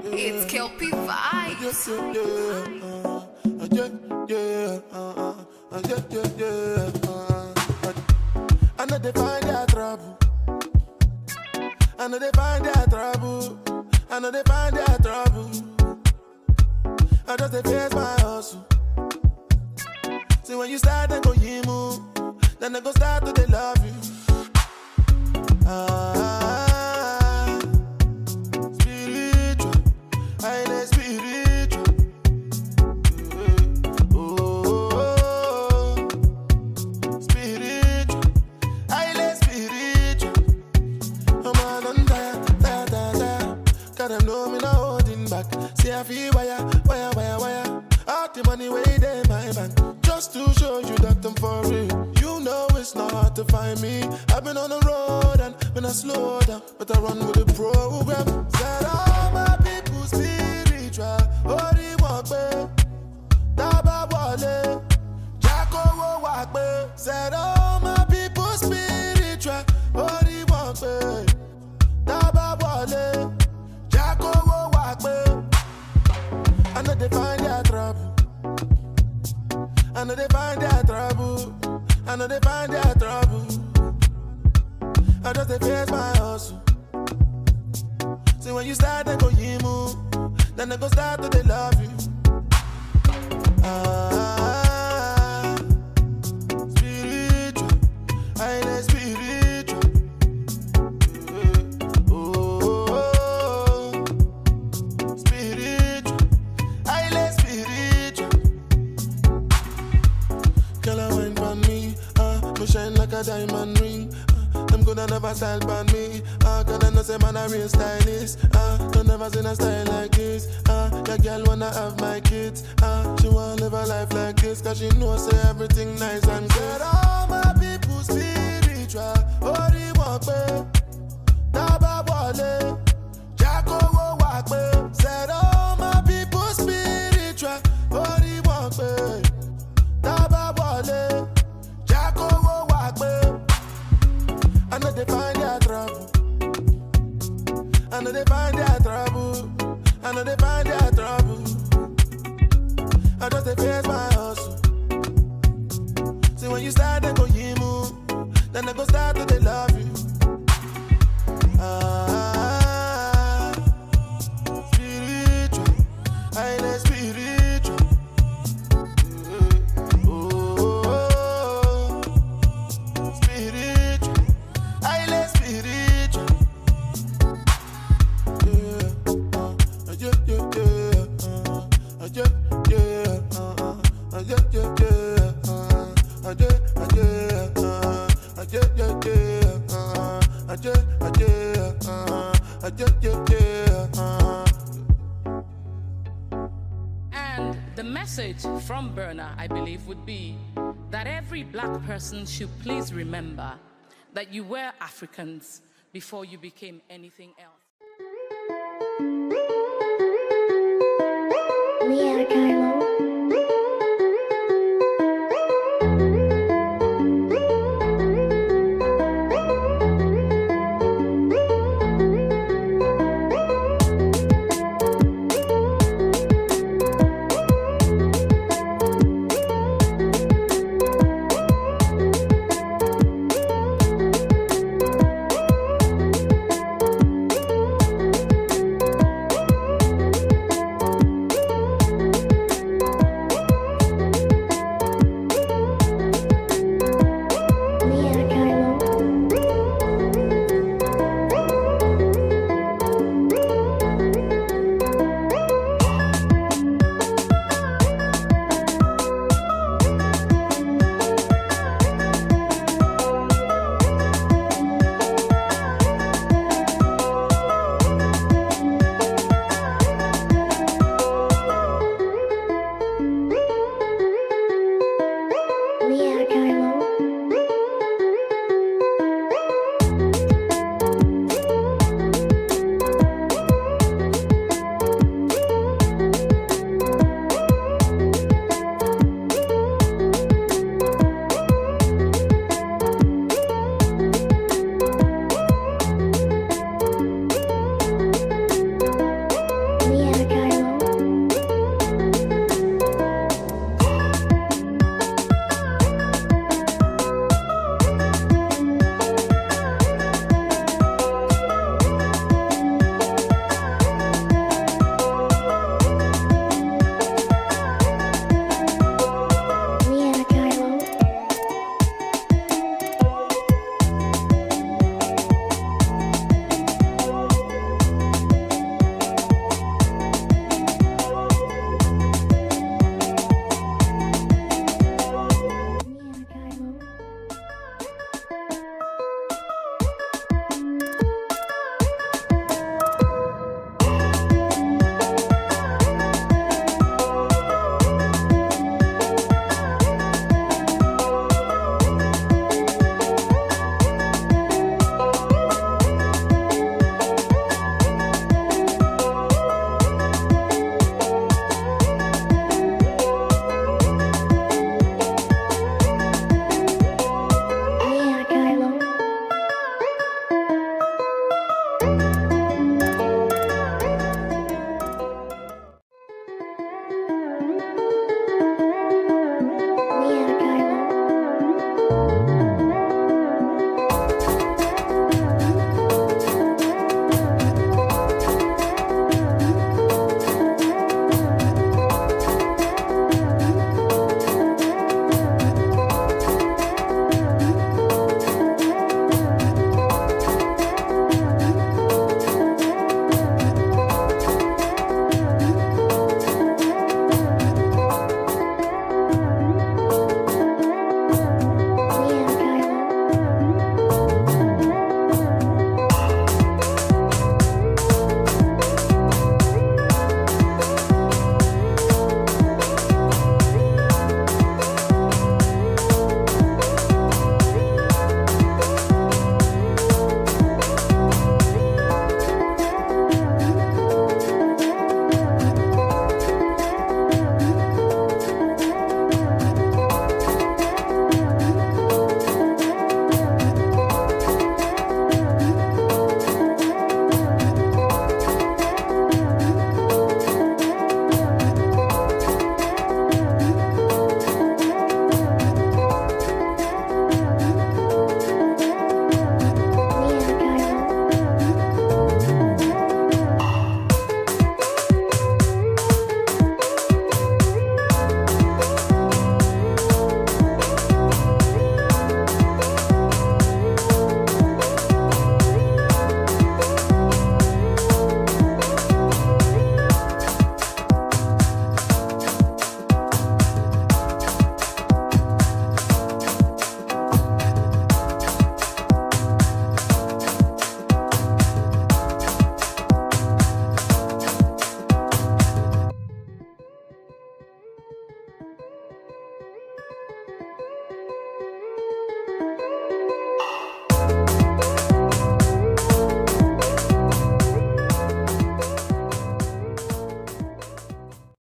It's Kelpie vibes. I know they find their trouble. I know they find their trouble. I know they find their trouble. I just they face my hustle. See when you start they go yimu, then they go start to they love you. Spiritual, highly spiritual. Spiritual, highly spiritual. I'm all on that. Cause I know me not holding back. See I feel wire. All the money way there in my bank. Just to show you that I'm for real. You know it's not hard to find me. I've been on the road and when I slow down, but I run with the program. Said all my people spiritual. Ori wakbe, Daba wale, Jacko wakbe. Said all my people spiritual. Ori wakbe, Daba wale, Jacko wakbe. I know they find their trouble. I know they find their trouble. I know they find their trouble. I just they face my hustle. See when you start they go yimu, then they go start to they love you. Spiritual, highly spiritual. Spiritual, highly spiritual. Girl, I wine on me, me shine like a diamond ring. Them coulda never style on me, cause I know say man a real stylist. Don't never seen a style like this. Your girl wanna have my kids. She wanna live a life like this, cause she know say everything nice and good. All my people spiritual. Ori wakbe, Daba wale, Jacko wakbe. Said all my people spiritual. Ori wakbe, Daba wale, Jacko wakbe. I know they find their trouble. I know they find their trouble. I know they find their trouble. I just they face my hustle. See when you start they go yimu, then they go start to they love you. Spiritual, highly spiritual. Spiritual, highly spiritual. And the message from Burner, I believe, would be that every black person should please remember that you were Africans before you became anything else. We are Carlo.